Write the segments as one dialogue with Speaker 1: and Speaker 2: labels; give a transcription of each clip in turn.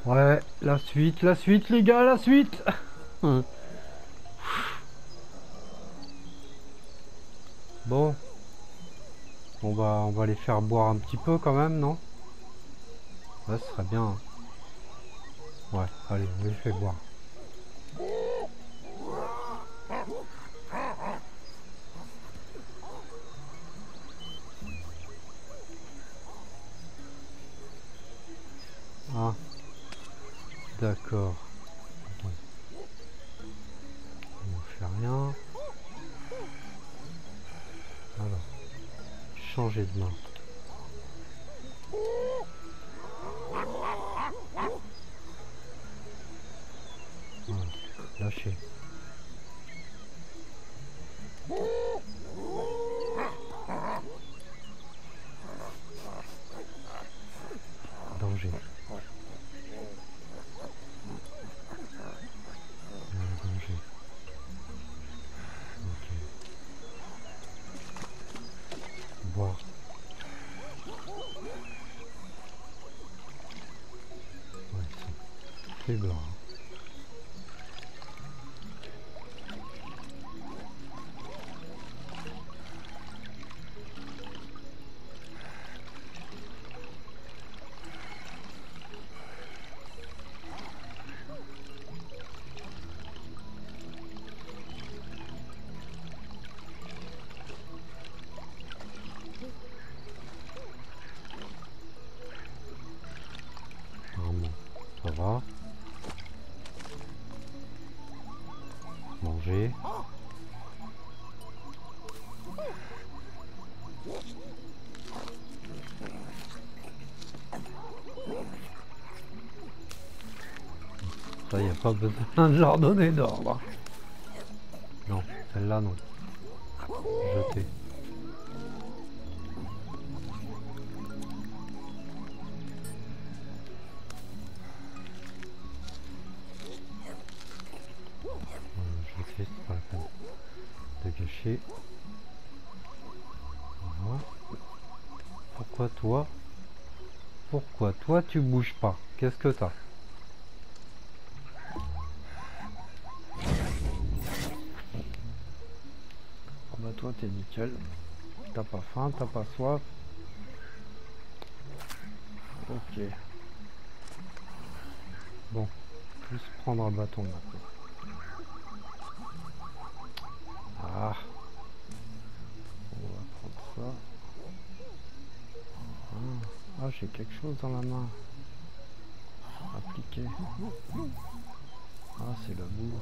Speaker 1: Ouais, la suite, les gars, la suite. Bon, on va les faire boire un petit peu quand même, non? Ouais, ce serait bien, hein. Ouais, allez, on les fait boire. Ah, d'accord. Bon, on fait rien. Alors, changer de main. Voilà, lâcher. Danger. Danger. Ok. Boire. Ouais, c'est faible, hein. Normalement, ça va. Manger. Ça, y a pas besoin de leur donner d'ordre. Non, celle-là, non. Jeter. Jeter, c'est pas la peine de gâcher. Voilà. Pourquoi toi tu bouges pas? Qu'est-ce que t'as? Ah bah toi t'es nickel. T'as pas faim, t'as pas soif. Ok. Bon, plus prendre un bâton maintenant. Ah, on va prendre ça. Ah, j'ai quelque chose dans la main. Appliquer. Ah, c'est la boue.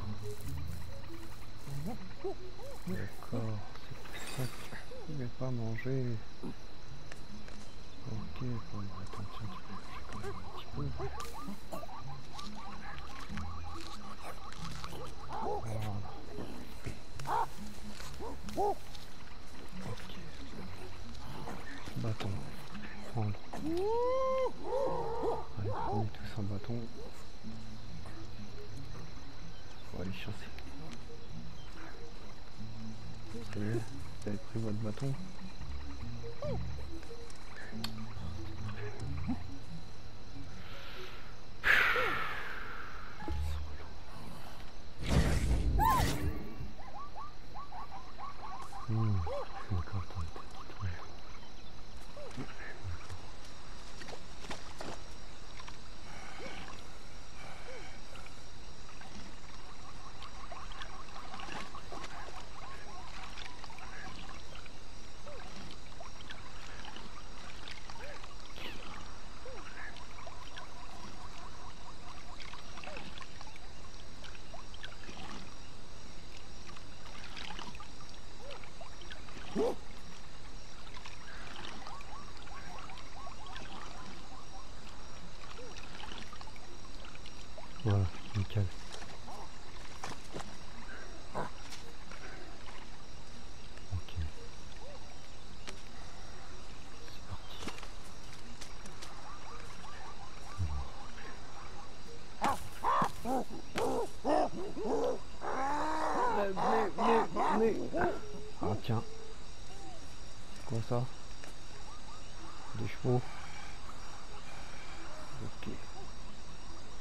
Speaker 1: D'accord, c'est pour ça que tu ne pouvais pas manger. Ok, bon, attends, tiens, tu peux manger quand même un petit peu. Voilà. Ok. Bâton. Prendre. Allez, prenez tous un bâton. On va aller chasser. Ça y est, vous avez pris votre bâton. D'accord, attends, voilà, nickel. Ok. C'est parti. Ah tiens, c'est quoi ça? Des chevaux. Ok.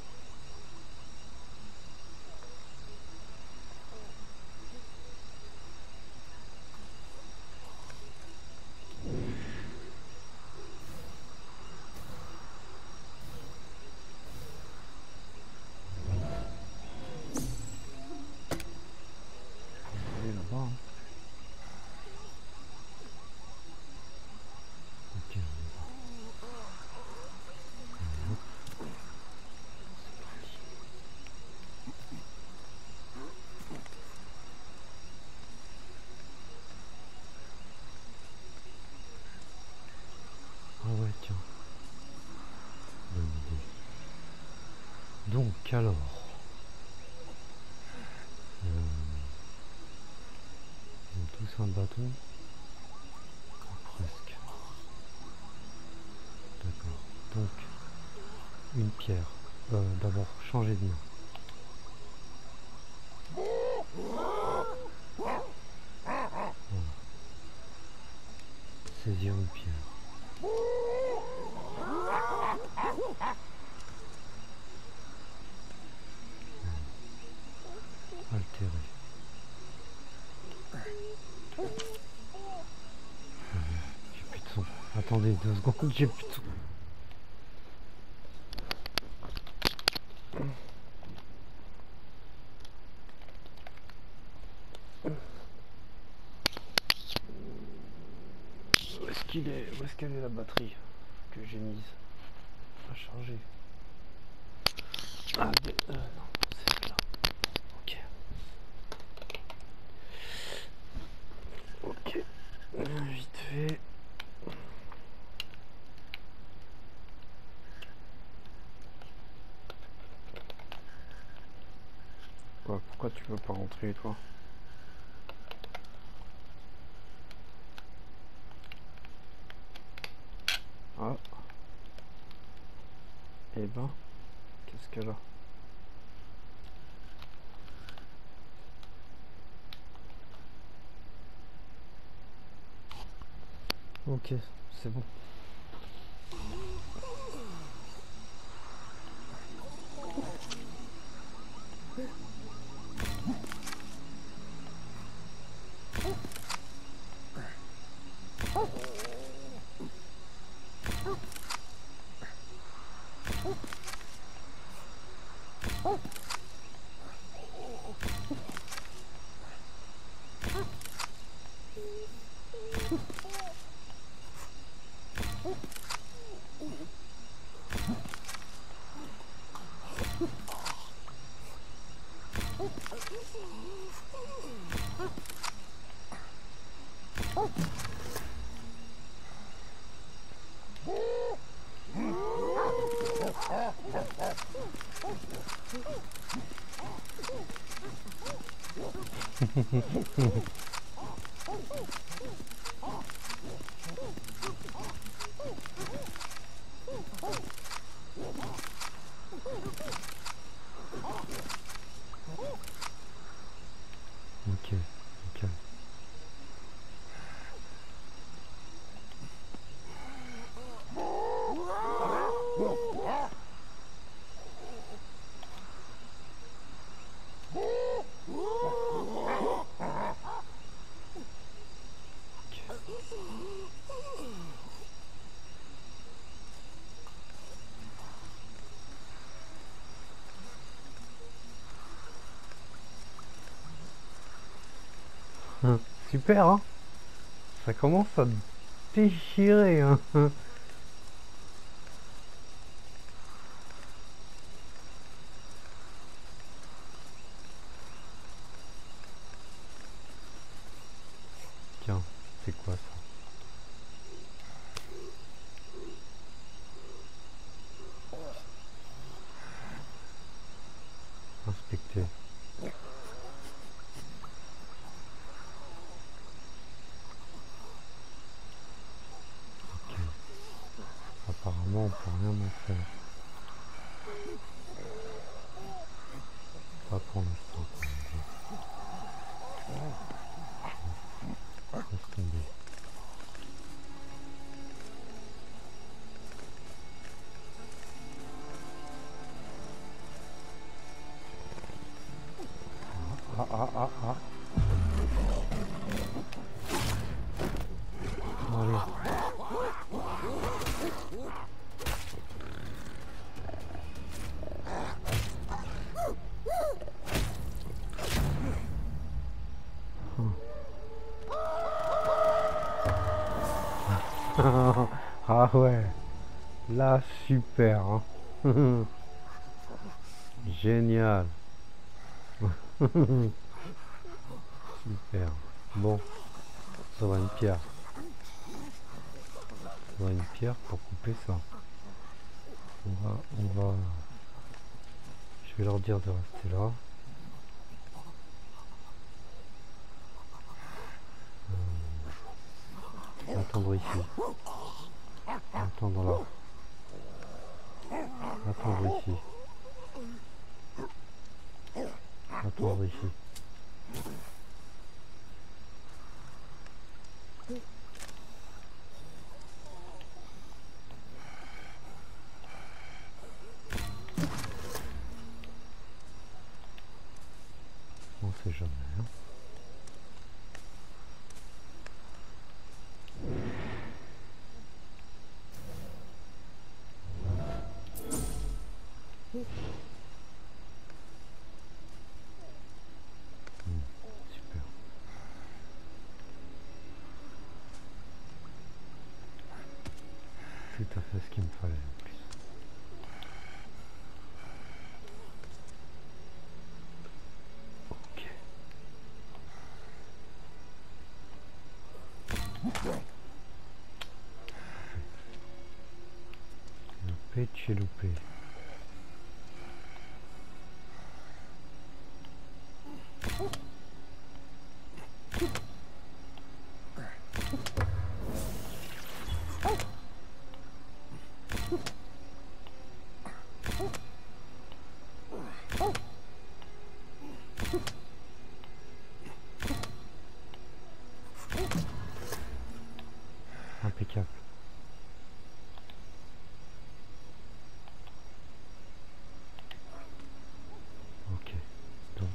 Speaker 1: Donc alors, ils ont tous un bâton. Presque. D'accord. Donc, une pierre. D'abord, changer de main. Voilà. Saisir une pierre. Altérer. J'ai plus de son. Attendez 2 secondes, j'ai plus de son. Où est-ce qu'il est? Où est-ce qu'elle est la batterie que j'ai mise à charger? Ah, non, c'est là. Ok. Ok. Vite fait. Quoi, pourquoi tu veux pas rentrer toi? Ah. Eh ben, qu'est-ce qu'elle a? Ok, c'est bon. Ok, ok. Super, hein? Ça commence à déchirer, hein? Tiens, c'est quoi ça? Inspecter. Ok. Apparemment, on peut rien en faire. Pas pour l'instant. Laisse tomber. Ah, ah, ah, ah. Allez. Ah ouais. Là, super, hein? Génial. Super. Bon, ça va une pierre. Ça va une pierre pour couper ça. On va vais leur dire de rester là. Attendre ici. Attendre là. Attendre ici. Attendre ici. On sait jamais. Hein. Super. C'est tout à fait ce qu'il me fallait en plus. Ok. Loupé de chez loupé. Impeccable. Ok, donc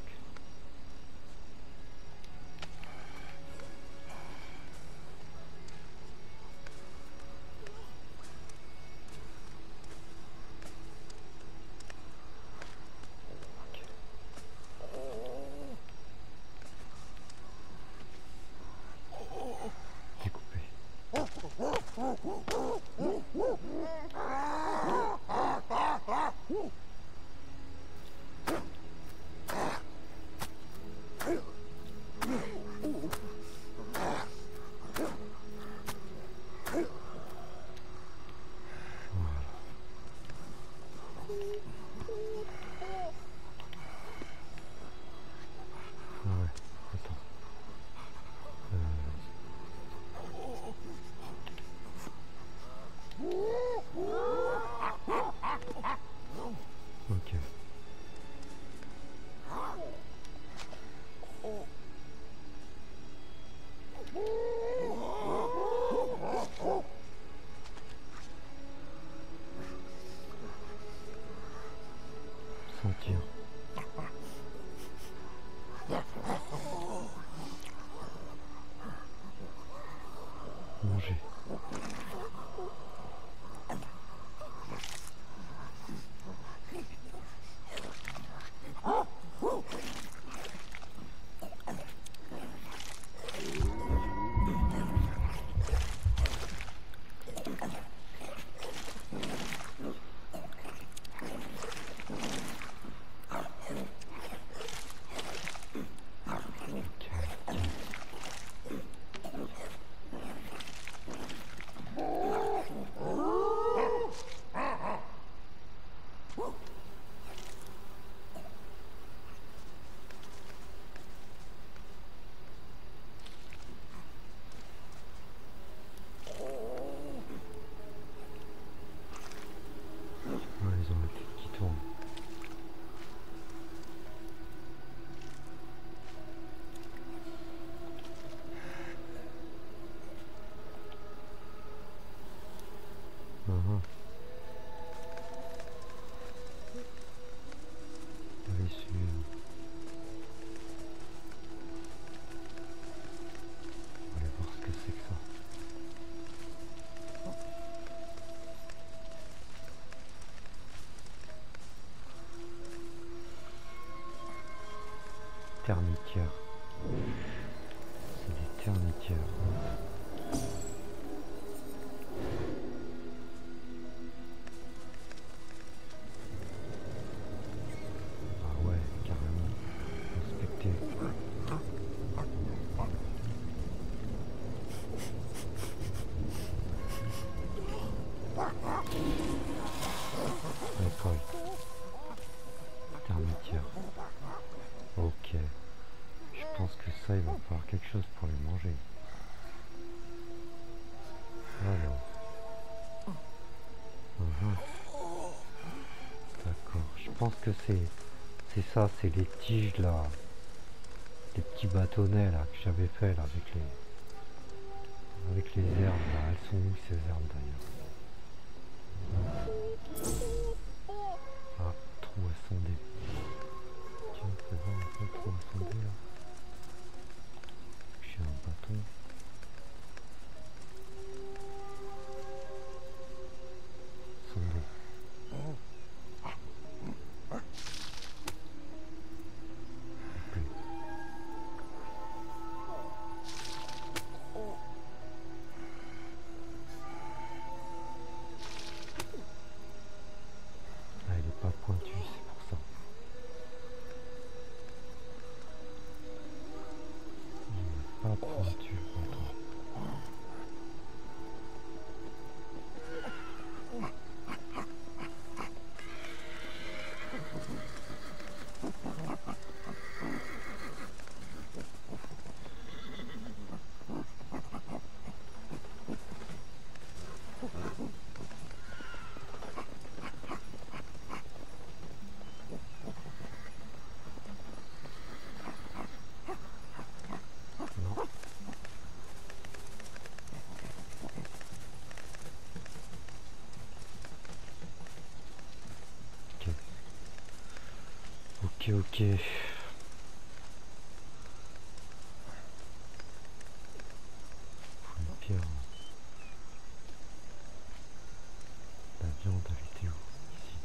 Speaker 1: découpé. Ah ouais, attends. Ok. Sentir. Manger. Ouais, ils ont la tête qui tourne. Allez, suivre. On va aller voir ce que c'est que ça. Termitières. C'est des termitières. Ah ouais, carrément. Inspecter. D'accord. termitière. Ok. Je pense que ça, il va falloir quelque chose pour les manger. Alors. D'accord. Je pense que c'est ça, c'est les tiges là. Les petits bâtonnets là que j'avais fait là avec les herbes là. Elles sont où ces herbes d'ailleurs? Ah, trop elles sont des. Tiens, fais voir un peu trop elles sont des là. J'ai un bâton. Sont des. Ah, il est pas pointu, c'est pour ça. Il n'est pas pointu, attends. Non. Ok. Ok. Faut une pierre. La viande, elle était où? Ici.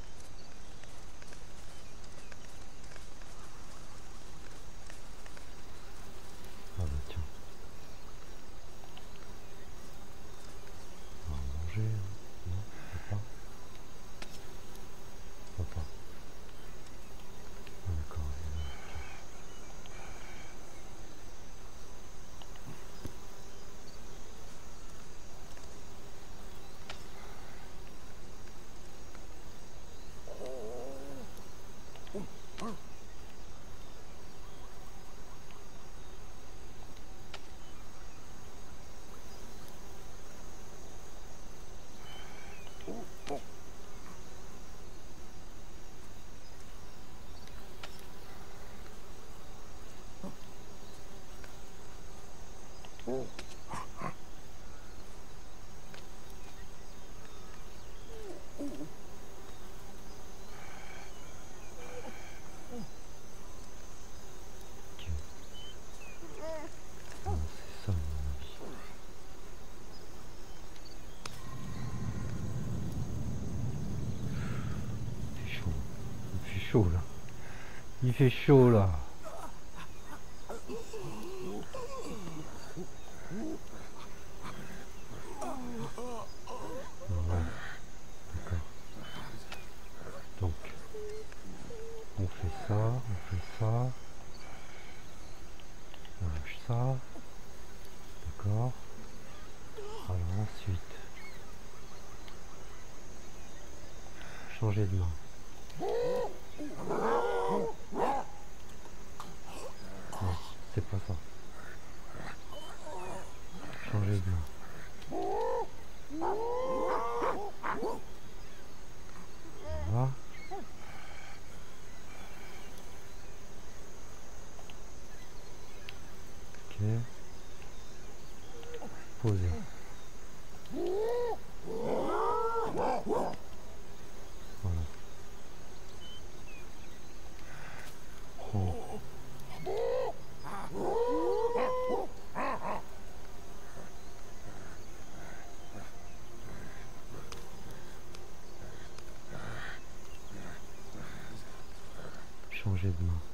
Speaker 1: Ah bah tiens. On va en manger, hein. Non, faut pas. Faut pas. Ah d'accord. Ok. Ah, c'est ça, à mon avis. Il fait chaud. Il fait chaud là. Il fait chaud là. Ouais, d'accord. Donc, on fait ça, on fait ça. On lâche ça. D'accord. Alors ensuite, changer de main. Non, c'est pas ça. Changer de main. Voilà. Ok. Poser. Voilà. Prendre. Changer de main.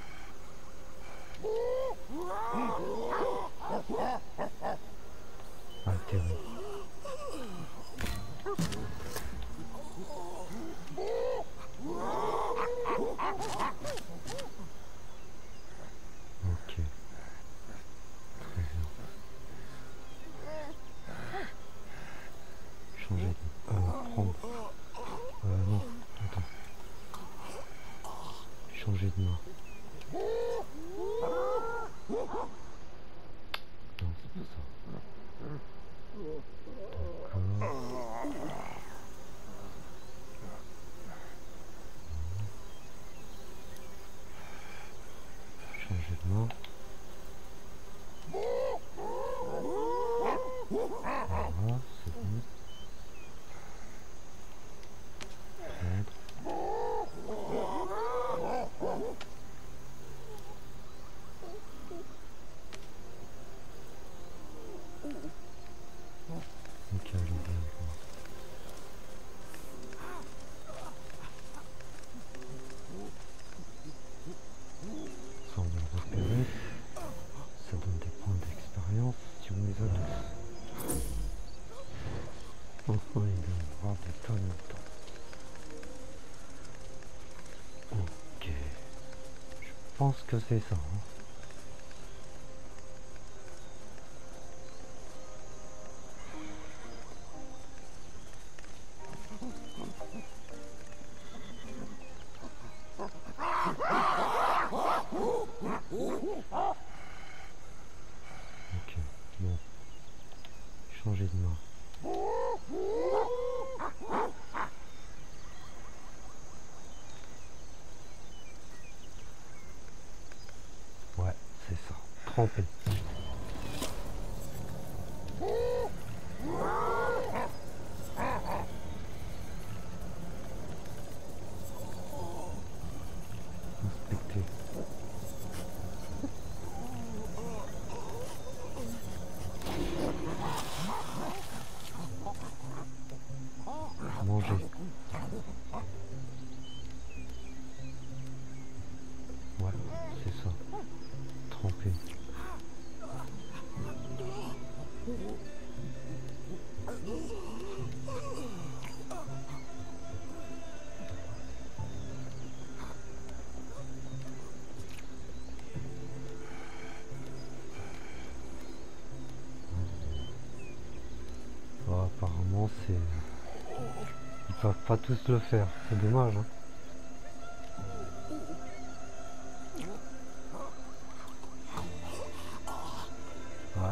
Speaker 1: Altérer. Ok. Très bien. Changer de main. Prendre. Non. Attends. changer de main. Non, c'est pas ça. D'accord. Changer de main. Voilà, c'est bon. Ok, je vais bien. Ça, on va le repérer. Ça donne des points d'expérience si on les a tous. Enfin, il doit y avoir des tonnes de temps. Ok. Je pense que c'est ça. Hein. Ok, bon. Changer de main. Ouais, c'est ça. Tremper. Inspecter. Manger. Ouais, c'est ça. Tremper. Bon, apparemment, c'est... Ils peuvent pas tous le faire. C'est dommage, hein. Ouais.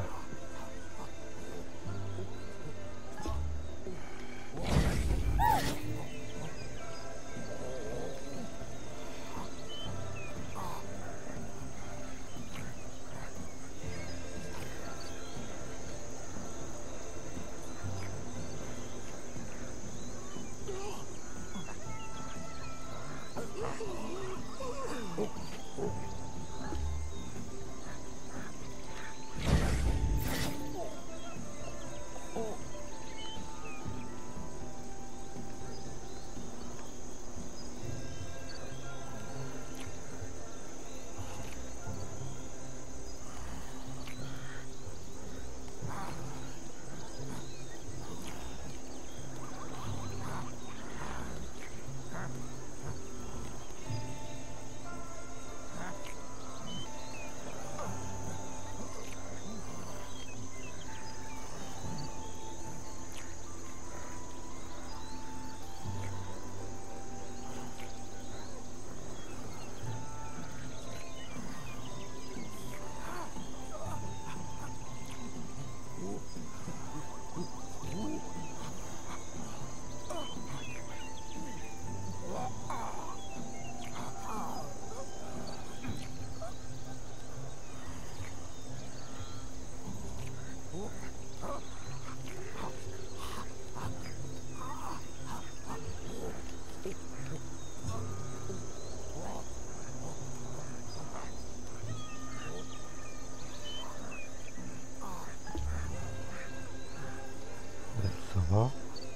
Speaker 1: Ça va.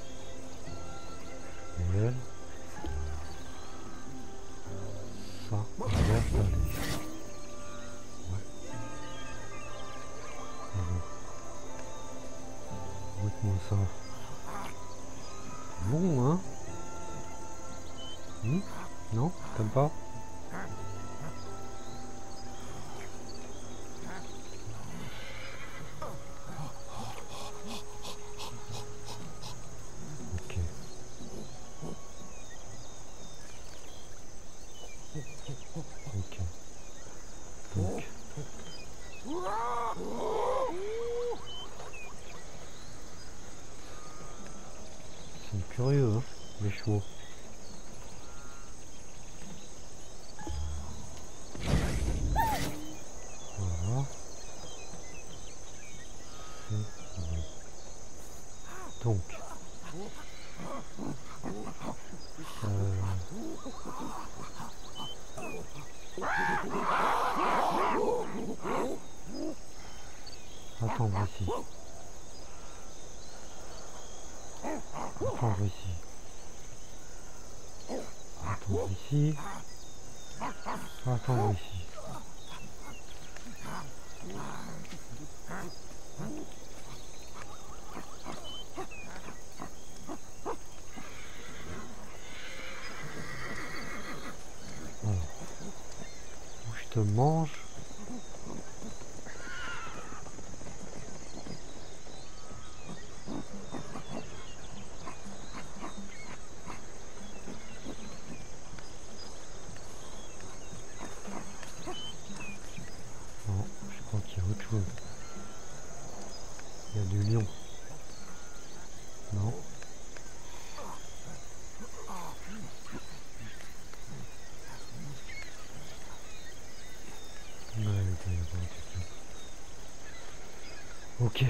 Speaker 1: Et elle. Ça a l'air d'aller. Ouais. Goûte-moi ça. Bon, hein? Non? T'aimes pas? Ok. Ok. Donc. Ils sont curieux, hein, les chevaux. Voilà. Donc. Attendre ici. Attendre ici. Attendre ici. Attendre ici. Voilà. Je te mange. Non, je crois qu'il y a autre chose. Il y a du lion. Non. Ouais, il doit y avoir quelque chose. Ok.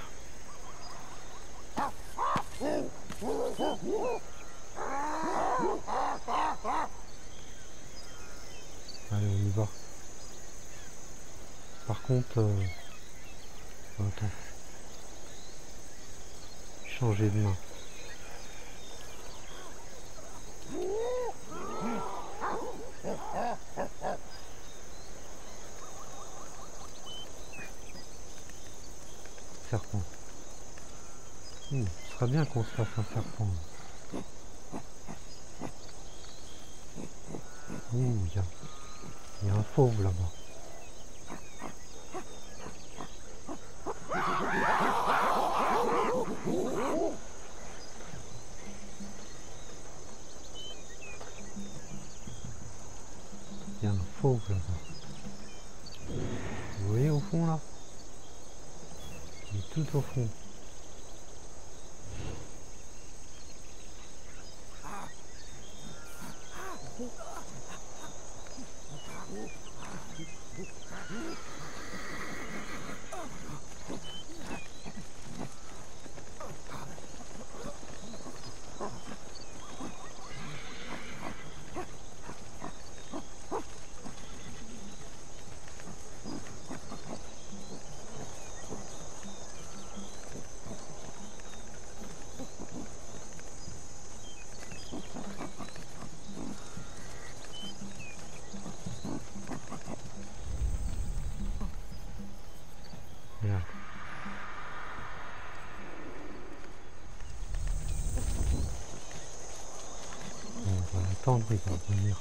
Speaker 1: Allez, on y va. Par contre, attends. Changer de main. Serpent. Ce serait bien qu'on se fasse un serpent. Ouh, il y a un fauve là-bas. Il y a un fauve là-bas. Vous voyez au fond là? Il est tout au fond. Regarde. On va attendre, il va revenir.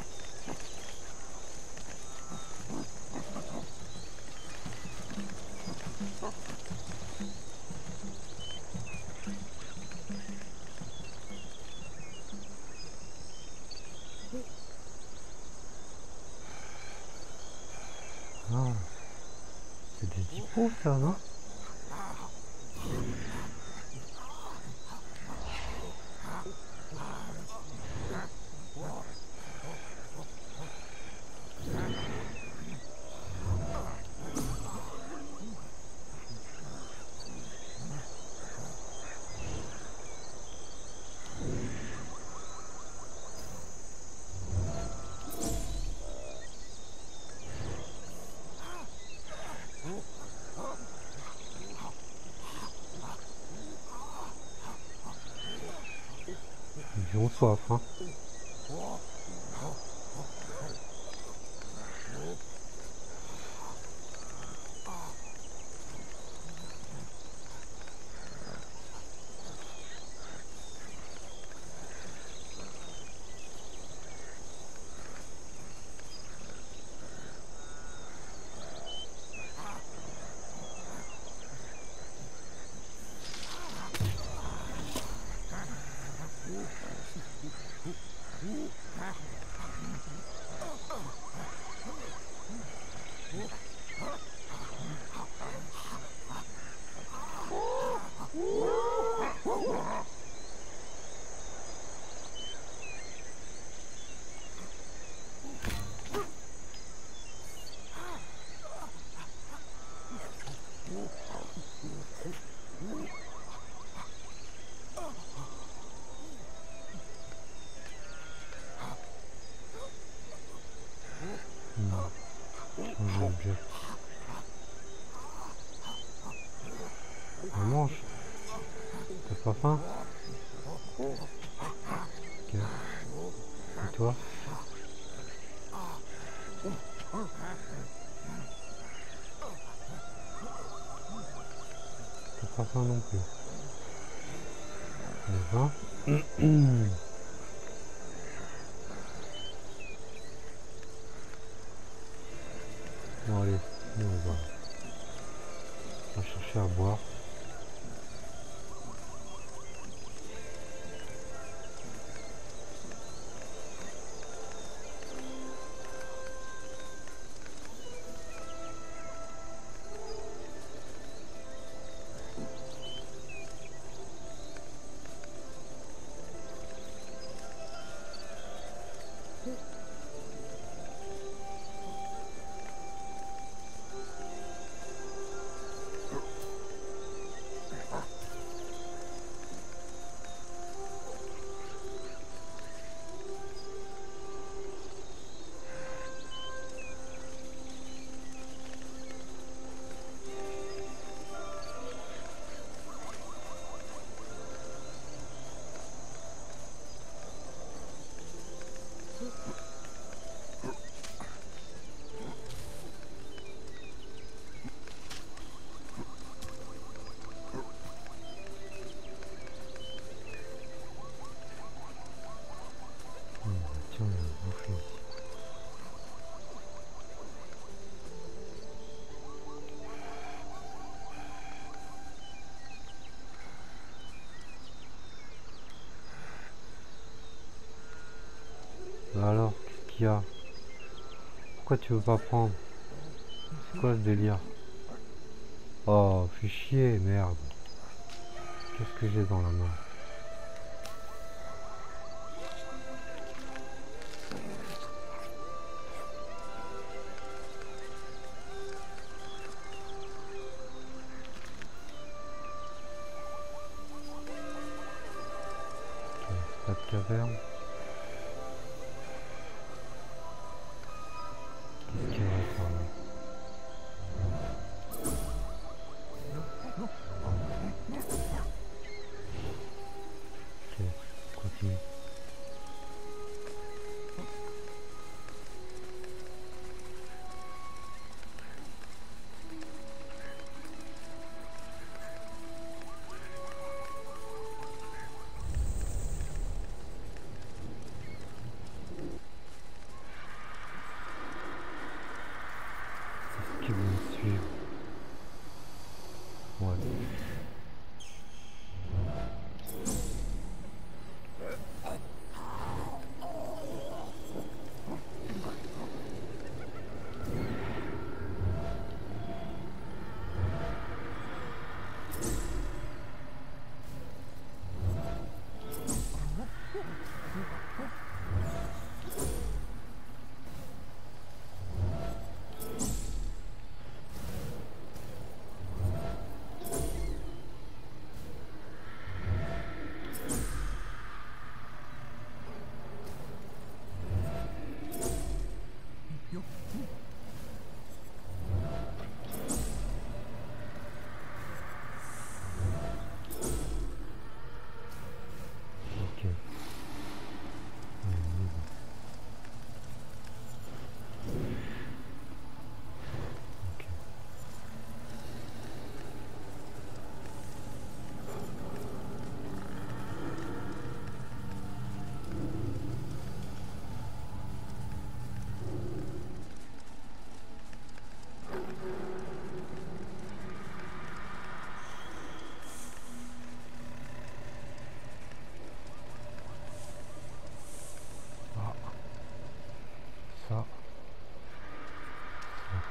Speaker 1: Ah, c'est des hippos ça, non? Ils ont soif, hein. Changer d'objet. On mange. T'as pas faim? Ok. Et toi? T'as pas faim non plus. T'as faim? Bon allez, nous on va chercher à boire. Tiens, il y a un boucher ici. Bah alors, qu'est-ce qu'il y a? Pourquoi tu veux pas prendre? C'est quoi ce délire? Oh, fais chier, merde. Qu'est-ce que j'ai dans la main? Ok, pas de caverne. Qu'est-ce qu'il y a par là?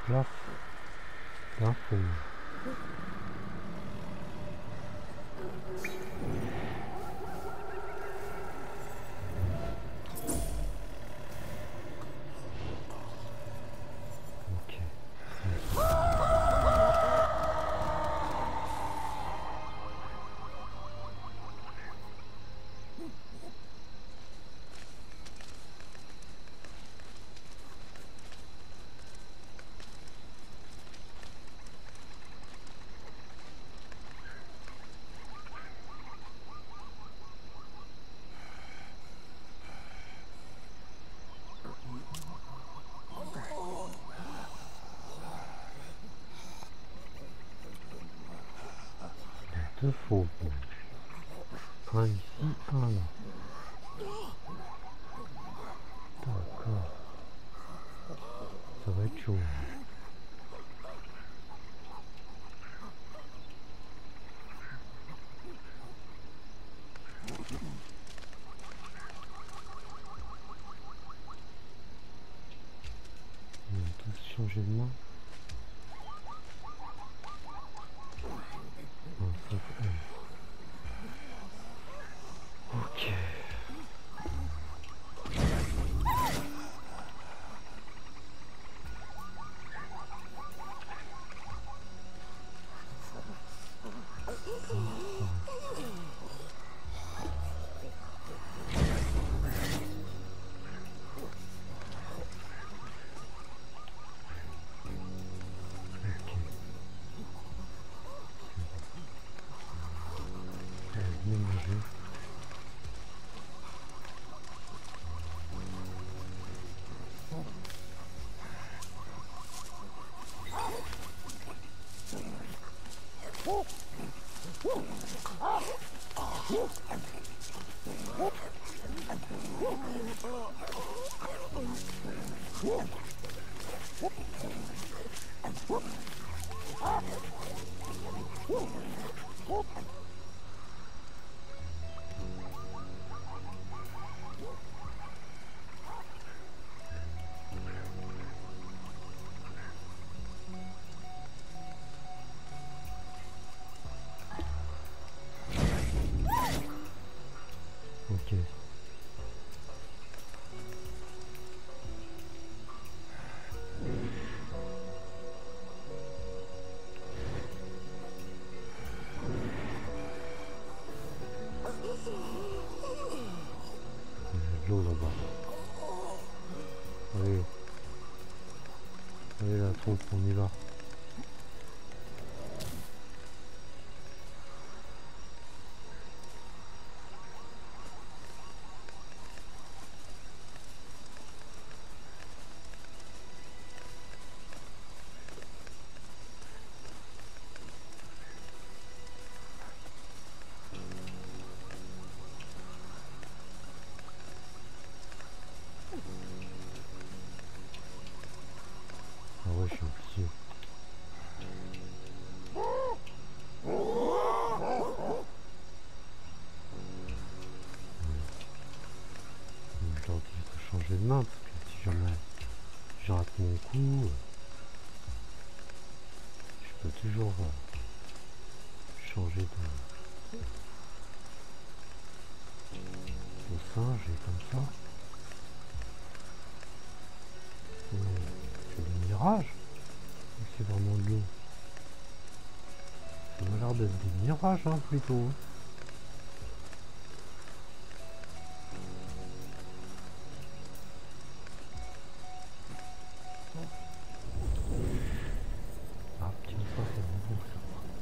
Speaker 1: place d'info. Ok. Deux faux. Un ici, un là. D'accord. Ça va être chaud. On va tous changer de main. Non, sauf elle. Ok. Mélanger. Ok. De l'eau là-bas. Allez. Allez la troupe, on y va. Ah ouais, je suis obligé. Je leur dis de changer de main parce que si jamais je rate mon coup, je peux toujours changer de singe et comme ça. C'est des mirages. C'est vraiment de l'eau. Ça m'a l'air d'être des mirages hein, plutôt. Ah tiens ça c'est bon ça.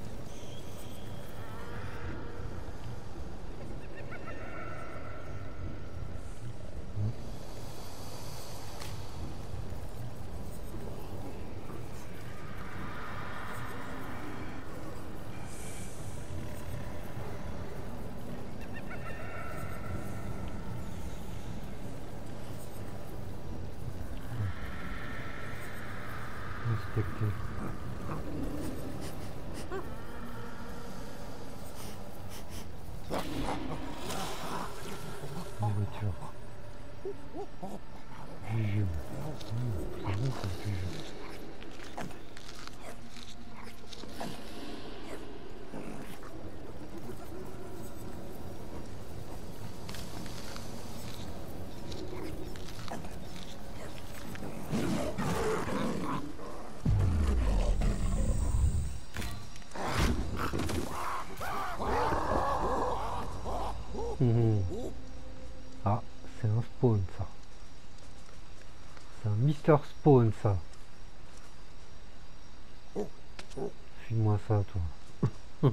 Speaker 1: Respecter. Les voitures. Jujube. C'est bon ça, jujube. C'est un Mister Spawn ça. File-moi ça toi.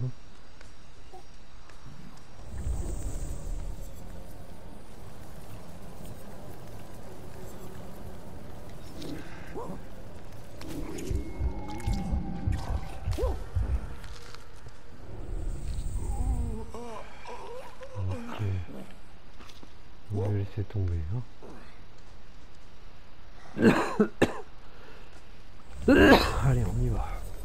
Speaker 1: Ok. On va laisser tomber. Hein. Allez, on y va.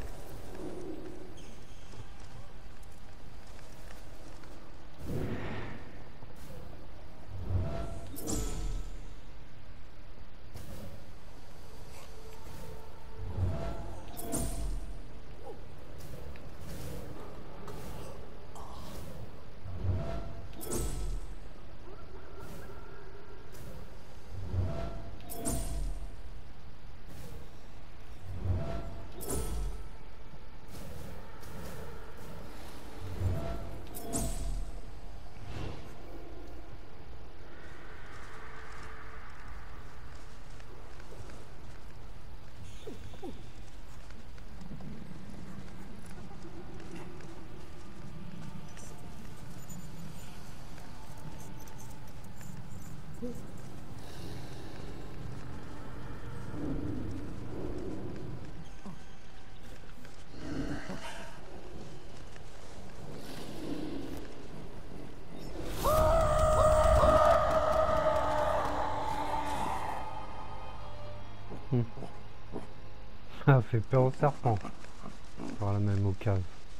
Speaker 1: Ça fait peur au serpent. Par la même occasion.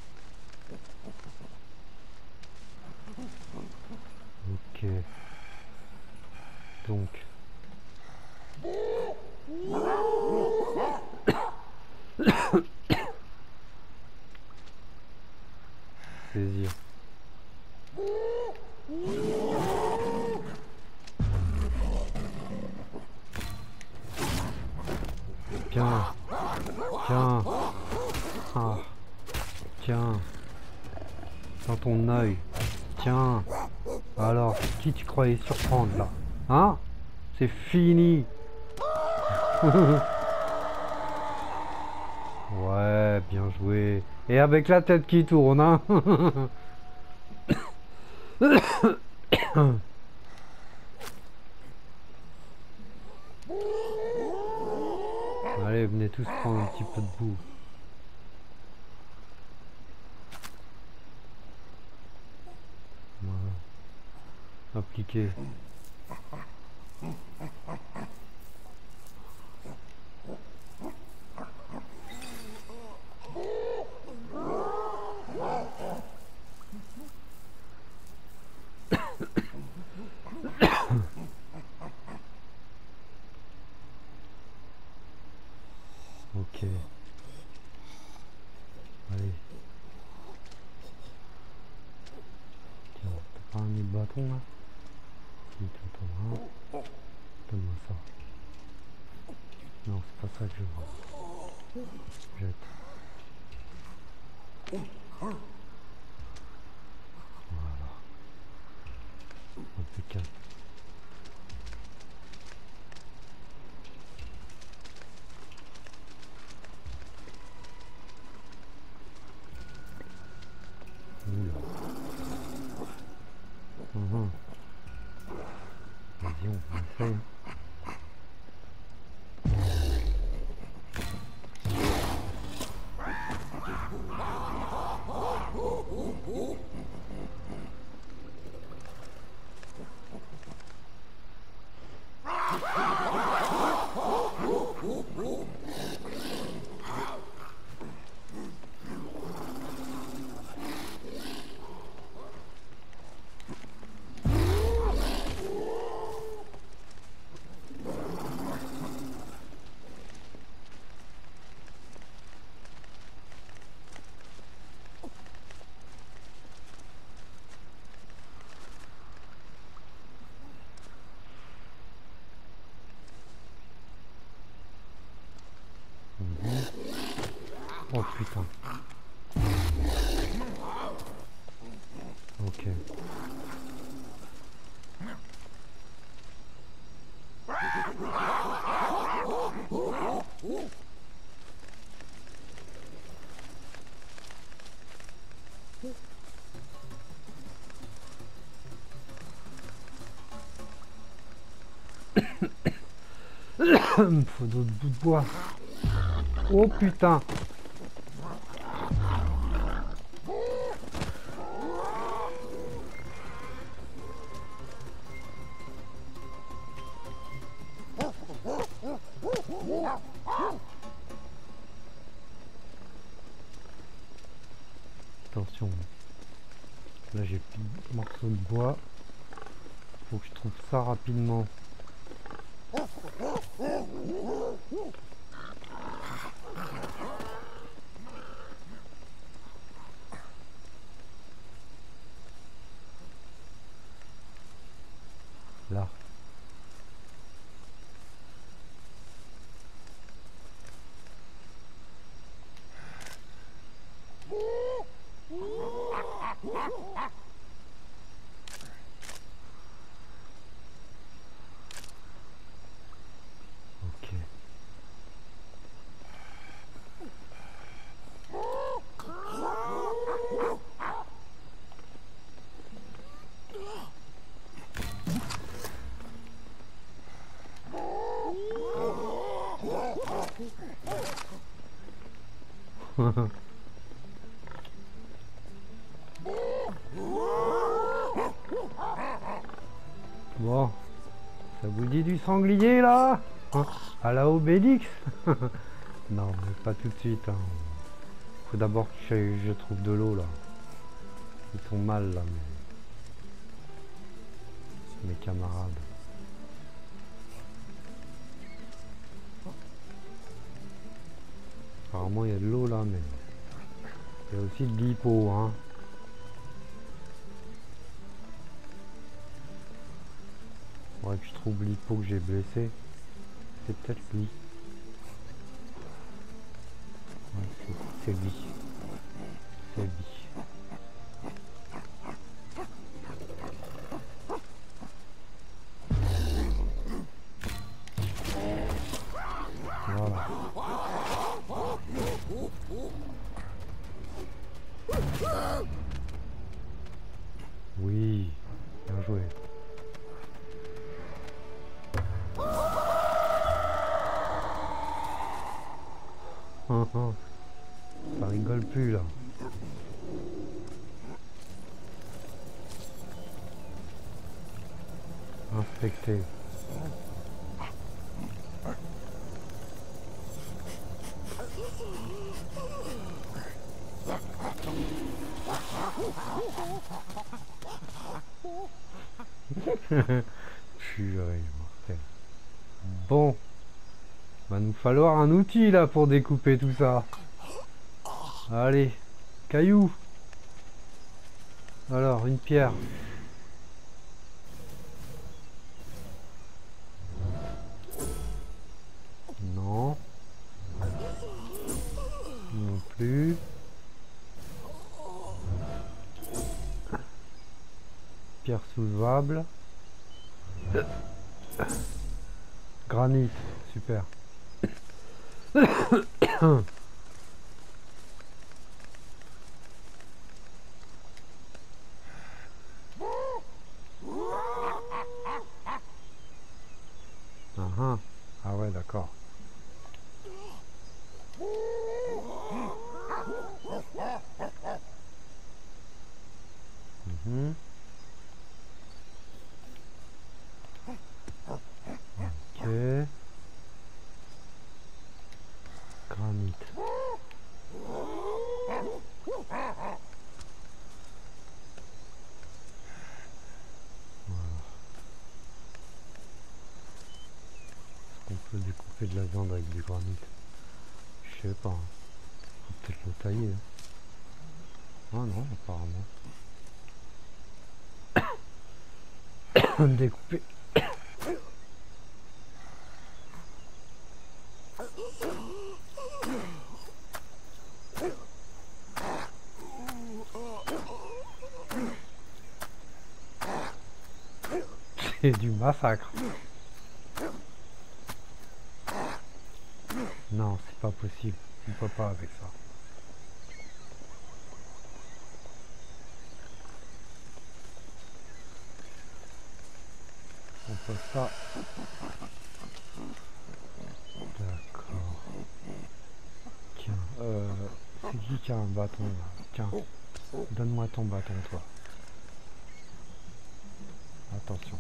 Speaker 1: Ok. Donc. Saisir. Tiens. Tiens. Ah. Tiens. Dans ton œil. Tiens. Alors, qui tu croyais surprendre là? Hein? C'est fini. Ouais, bien joué. Et avec la tête qui tourne, hein? Allez, venez tous prendre un petit peu de boue. Voilà. Appliquer. Ok. Allez. Tiens, t'as pas mis le bâton là? Si, t'entends. Donne-moi ça. Non, c'est pas ça que je veux. Jette. Voilà. Impeccable. Vas-y, on essaye. Oh putain. Ok. Il me faut d'autres bouts de bois. Oh putain. Attention. Là j'ai plus de morceaux de bois. Faut que je trouve ça rapidement. Là. Ok. Bon, ça vous dit du sanglier là? Hein, à la Obélix? Non, mais pas tout de suite. Hein. Faut d'abord que je trouve de l'eau là. Ils sont mal là, mes camarades. Apparemment il y a de l'eau là, mais il y a aussi de l'hippo, hein. Faudrait que je trouve l'hippo que j'ai blessé. C'est peut-être lui. Ouais, c'est lui. C'est lui. Voilà. Oui, bien joué. Ça rigole plus là. Inspecté. Purée, mortel. Bon, va nous falloir un outil là pour découper tout ça. Allez, caillou. Alors, une pierre. Non. Non plus. Pierre soulevable. Granit, super. Ah ouais, d'accord. Ok. Granit. On peut découper de la viande avec du granit. Je sais pas. Hein. Faut peut-être le tailler. Hein. Ah non, apparemment. Découper. C'est du massacre. Non, c'est pas possible. On peut pas avec ça. On peut ça. dis tiens un bâton là. Tiens, donne-moi ton bâton toi. Attention.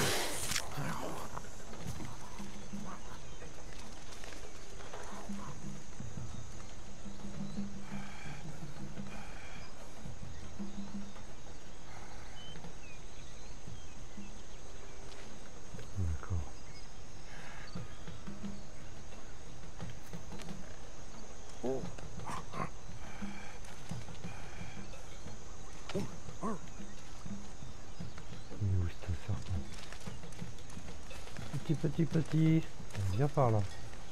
Speaker 1: D'accord. Il est où ce serpent? Petit. Viens par là.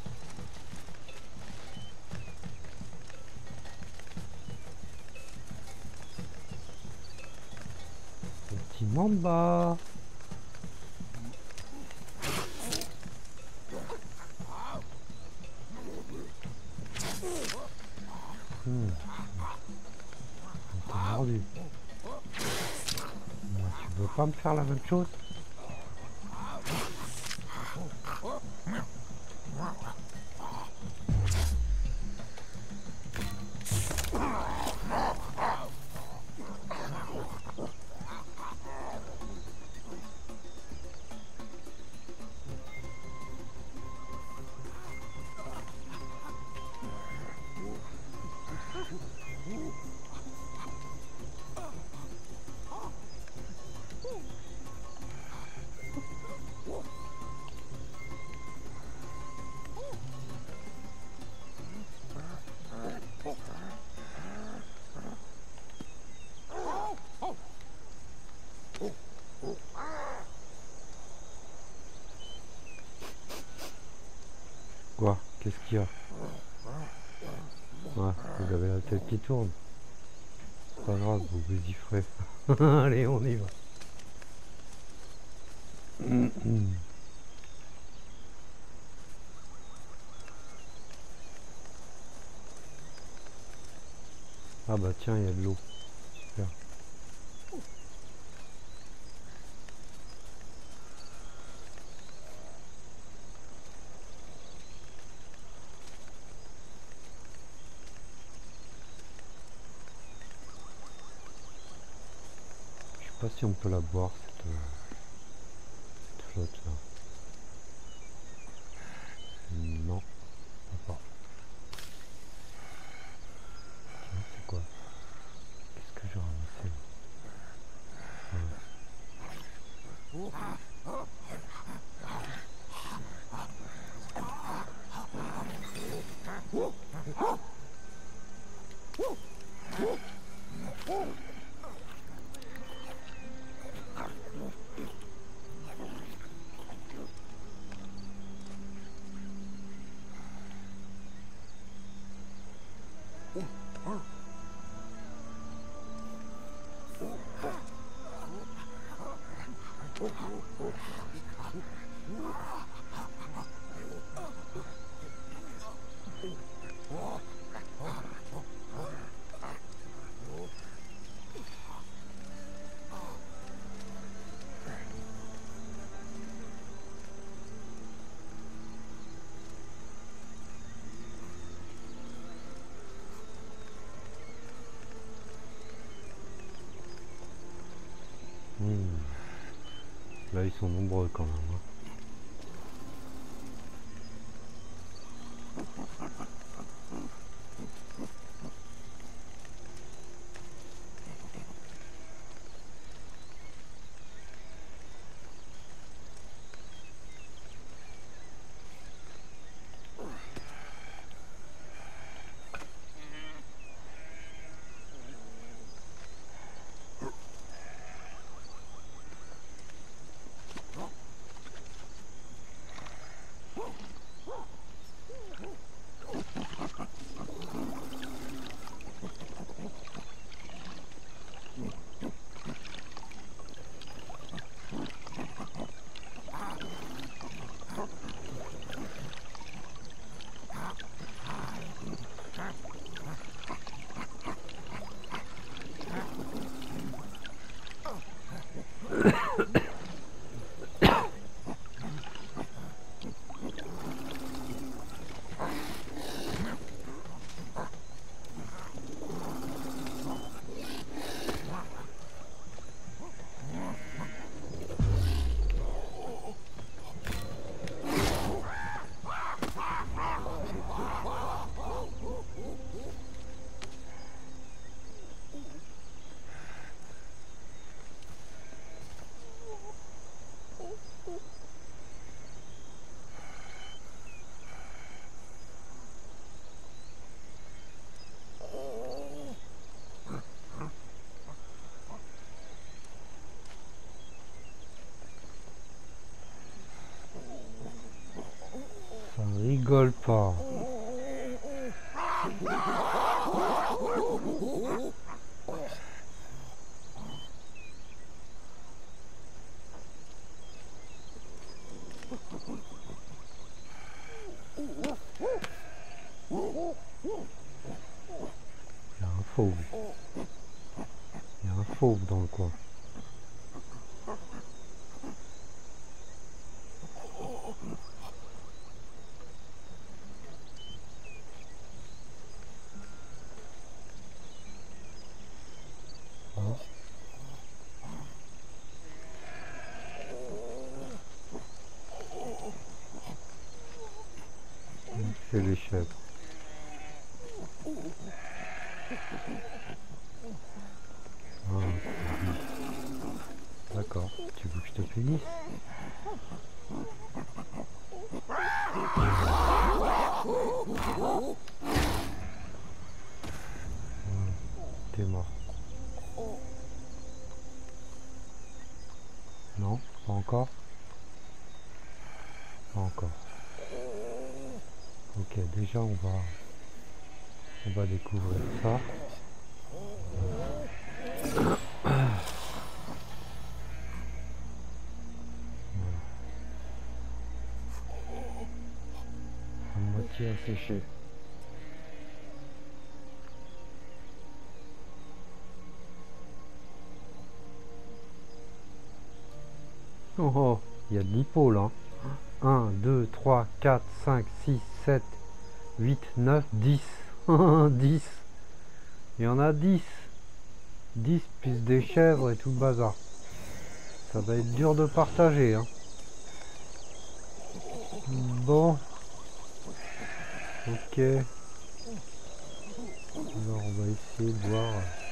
Speaker 1: Petit mamba. On t'a mordu. Moi, tu veux pas me faire la même chose? Quoi? Qu'est-ce qu'il y a? Ouais, vous avez la tête qui tourne. C'est pas grave, vous y ferez. Allez, on y va. Ah bah tiens, il y a de l'eau. Super. Je sais pas si on peut la boire cette flotte là. Non, pas. Tiens, c'est quoi? Qu'est-ce que j'ai ramassé Là, ils sont nombreux quand même. Hein. rigole pas. Il y a un fauve. Il y a un fauve dans le coin. C'est les chèvres. D'accord, tu veux que je te finisse? T'es mort. Non, pas encore. Pas encore. Ok, déjà on va découvrir ça. À moitié asséché. Oh oh, il y a de l'hippo là. 1, 2, 3, 4, 5, 6, 7, 8, 9, 10. 10. Il y en a 10. 10 plus des chèvres et tout le bazar. Ça va être dur de partager. Hein. Bon. Ok. Alors on va essayer de voir.